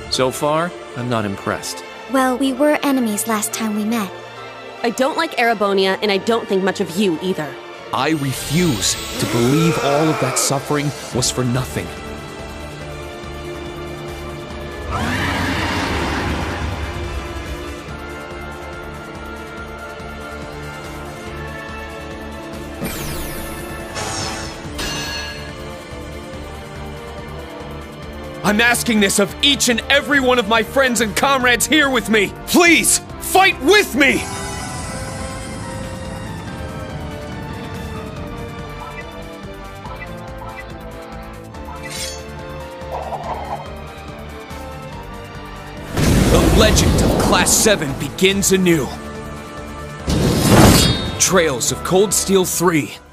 So far, I'm not impressed. Well, we were enemies last time we met. I don't like Erebonia, and I don't think much of you either. I refuse to believe all of that suffering was for nothing. I'm asking this of each and every one of my friends and comrades here with me. Please, fight with me! The legend of Class 7 begins anew. Trails of Cold Steel 3.